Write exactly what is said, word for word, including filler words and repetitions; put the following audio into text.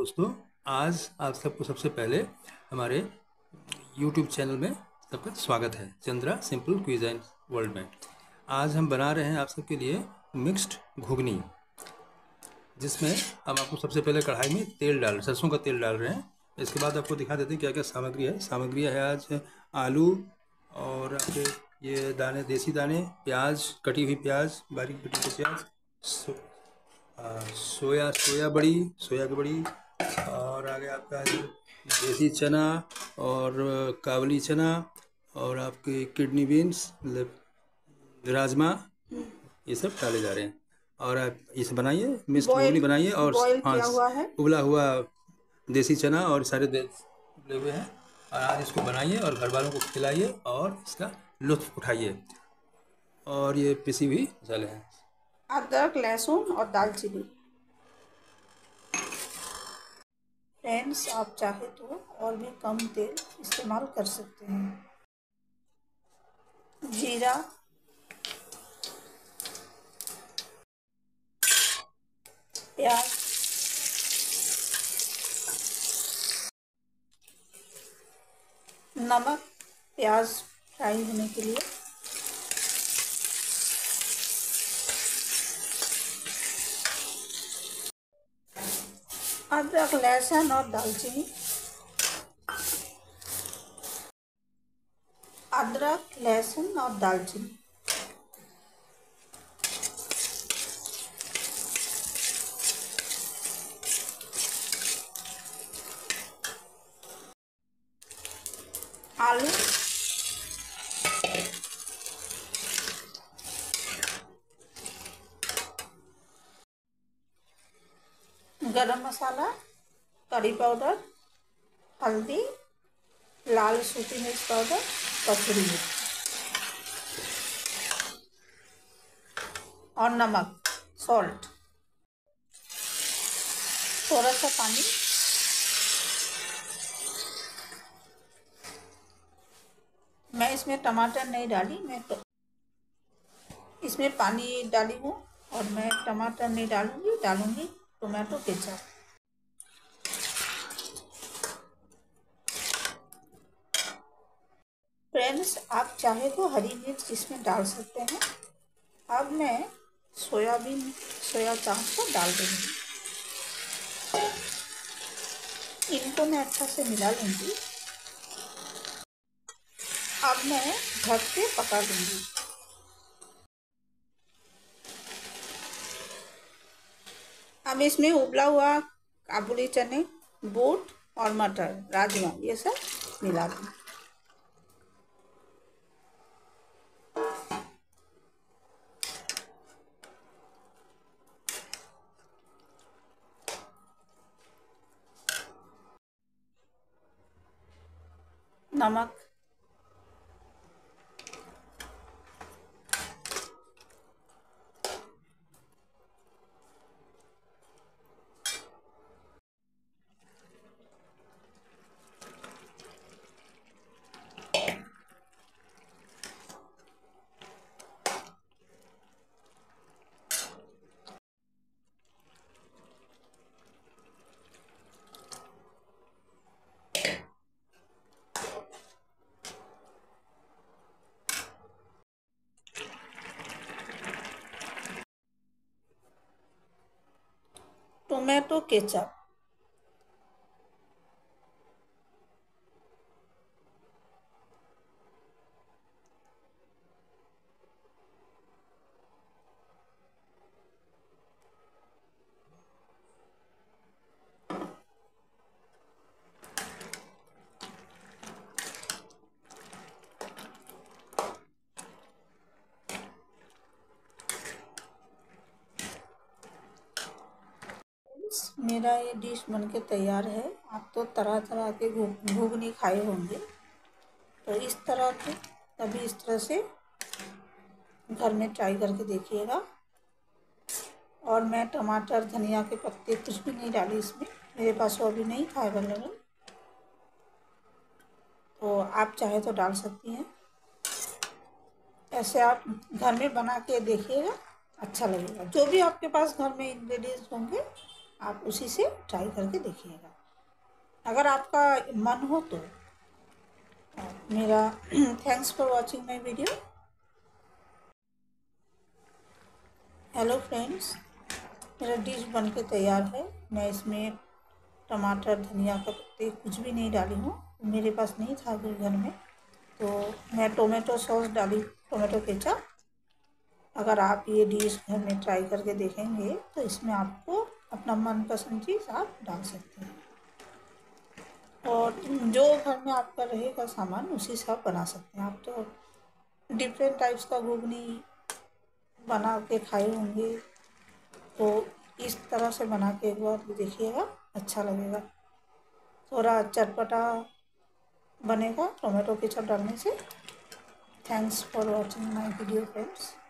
दोस्तों, आज आप सबको सबसे पहले हमारे यूट्यूब चैनल में सबका स्वागत है। चंद्रा सिंपल क्विज़ वर्ल्ड में आज हम बना रहे हैं आप सबके लिए मिक्स्ड घुगनी, जिसमें हम आपको सबसे पहले कढ़ाई में तेल डाल सरसों का तेल डाल रहे हैं। इसके बाद आपको दिखा देते हैं क्या क्या सामग्री है। सामग्री है आज आलू और आपके ये दाने, देसी दाने, प्याज, कटी हुई प्याज, बारीक कटी हुई प्याज, सो, आ, सोया सोया बड़ी सोया की बड़ी, और आगे आपका देसी चना और काबली चना और आपके किडनी बीन्स, राजमा, ये सब डाले जा रहे हैं। और आप इसे बनाइए, मिक्स्ड घुगनी बनाइए। और हाँ, उबला हुआ देसी चना और सारे उबले हुए हैं। और आज इसको बनाइए और घर वालों को खिलाइए और इसका लुत्फ उठाइए। और ये पिसी हुई मसाले हैं, अदरक, लहसुन और दालचीनी। फ्रेंड्स, आप चाहे तो और भी कम तेल इस्तेमाल कर सकते हैं। जीरा, प्याज, नमक, प्याज फ्राई होने के लिए, अदरक, लहसुन और दालचीनी, अदरक, लहसुन और दालचीनी, आलू, गरम मसाला, करी पाउडर, हल्दी, लाल सूखी मिर्च पाउडर, कसूरी मिर्च और नमक, सॉल्ट, थोड़ा सा पानी। मैं इसमें टमाटर नहीं डाली, मैं तो इसमें पानी डाली हूँ और मैं टमाटर नहीं डालूंगी, डालूंगी टोमेटो केचप। फ्रेंड्स, आप चाहे तो हरी मिर्च इसमें डाल सकते हैं। अब मैं सोयाबीन सोया चांस को डाल दूंगी। इनको मैं अच्छा से मिला लूंगी। अब मैं ढक के पका दूंगी। अब इसमें उबला हुआ काबुली चने, बूट और मटर, राजमा, ये सब मिला दूंगी। नमक, टोमेटो केचप, मेरा ये डिश बनके तैयार है। आप तो तरह तरह के घुगनी खाए होंगे, तो इस तरह के कभी इस तरह से घर में ट्राई करके देखिएगा। और मैं टमाटर, धनिया के पत्ते कुछ भी नहीं डाली इसमें, मेरे पास वो भी नहीं था अवेलेबल, तो आप चाहे तो डाल सकती हैं। ऐसे आप घर में बना के देखिएगा, अच्छा लगेगा। जो भी आपके पास घर में इंग्रेडिएंट्स होंगे आप उसी से ट्राई करके देखिएगा। अगर आपका मन हो तो मेरा thanks for watching my video. Hello friends, मेरा डिश बनके तैयार है। मैं इसमें टमाटर, धनिया का पत्ते कुछ भी नहीं डाली हूँ, मेरे पास नहीं था अभी घर में, तो मैं टोमेटो सॉस डाली, टोमेटो केचप। अगर आप ये डिश घर में ट्राई करके देखेंगे तो इसमें आपको अपना मनपसंद चीज़ आप डाल सकते हैं, और जो घर में आपका रहेगा सामान उसी से आप बना सकते हैं। आप तो डिफरेंट टाइप्स का घुगनी बना के खाए होंगे, तो इस तरह से बना के एक बार देखिएगा, अच्छा लगेगा। थोड़ा चटपटा बनेगा टोमेटो केचप डालने से। Thanks for watching my video friends.